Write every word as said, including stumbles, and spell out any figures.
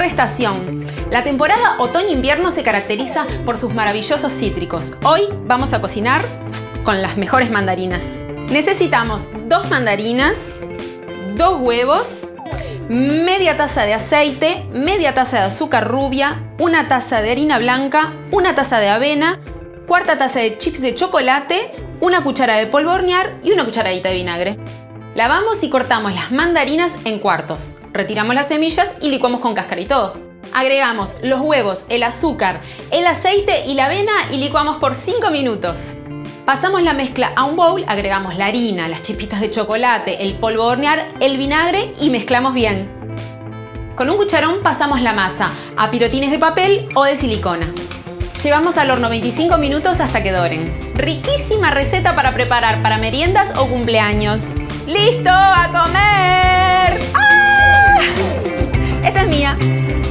de estación. La temporada otoño-invierno se caracteriza por sus maravillosos cítricos. Hoy vamos a cocinar con las mejores mandarinas. Necesitamos dos mandarinas, dos huevos, media taza de aceite, media taza de azúcar rubia, una taza de harina blanca, una taza de avena, cuarta taza de chips de chocolate, una cuchara de polvo de hornear y una cucharadita de vinagre. Lavamos y cortamos las mandarinas en cuartos. Retiramos las semillas y licuamos con cáscara y todo. Agregamos los huevos, el azúcar, el aceite y la avena y licuamos por cinco minutos. Pasamos la mezcla a un bowl, agregamos la harina, las chispitas de chocolate, el polvo de hornear, el vinagre y mezclamos bien. Con un cucharón pasamos la masa a pirotines de papel o de silicona. Llevamos al horno veinticinco minutos hasta que doren. Riquísima receta para preparar para meriendas o cumpleaños. ¡Listo! ¡A comer! ¡Ah! Esta es mía.